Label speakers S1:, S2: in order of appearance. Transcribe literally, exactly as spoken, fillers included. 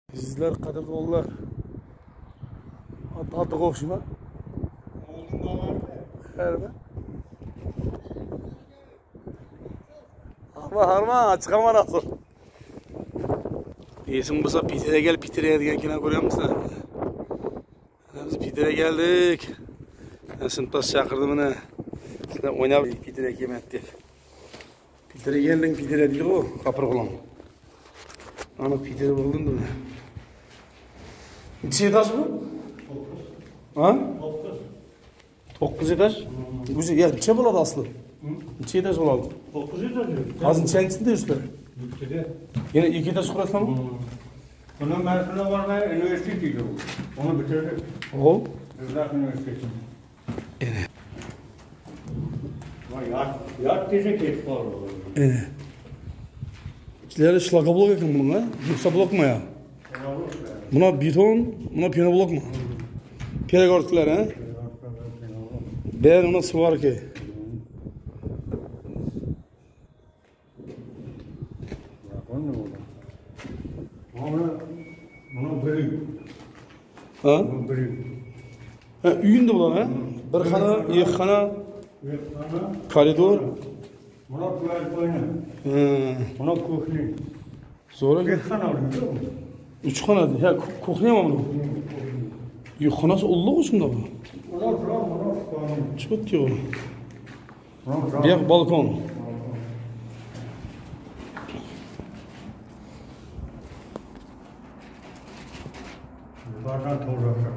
S1: Sizler qadrdonlar. Ati qo'shma. Harbi. Ama harma chiqaman asıl. Esim bo'lsa Piterga gel, Piterga degan kino ko'ryapsizlar. Biz Piterga geldik. Sinfdosh chaqirdi meni. Sizlar o'ynab Piterga kelmayapti. Piterga gelding, Piterga deydi-ku, Qapirg'ulon. Ana Piter bo'lding da. Necha etaj bu? Ha? to'qqiz etaj. O'zi ya necha bo'ladi asli? Necha etaj bo'ladi?
S2: to'qqiz etaj.
S1: Hozir nechanchisida yuribsizlar?
S2: Ikkida.
S1: Yana ikki etaj qurasizmi?
S2: Bundan Mersin'e varmaya üniversite gidiyor. Onu bitirdik.
S1: Oğul?
S2: Rızak Üniversitesi. Evet. Yat, yat diyecek et var.
S1: Evet. İçleri şlaka blok yakın bunun ha? Yoksa blok mu ya? Buna beton, buna piyano blok mu? Piyano örtüler ha? Ben ona su var ki.
S2: Bunu bölük.
S1: Ha?
S2: Bunu bölük.
S1: Ha, uyunda bulan ha? Bir xana, iki xana, koridor.
S2: Buna tuvalet oyunu.
S1: Ha.
S2: Buna kuhni.
S1: Sonra
S2: Bir xana oluyor mu?
S1: üç xana. Ha, kuxniya mı bunu? Yok, xanası ulluq uçunda bu.
S2: Buna tuvalet, buna tuvalet.
S1: Çok diyor. Bir balkon.
S2: Yukarıdan torrası.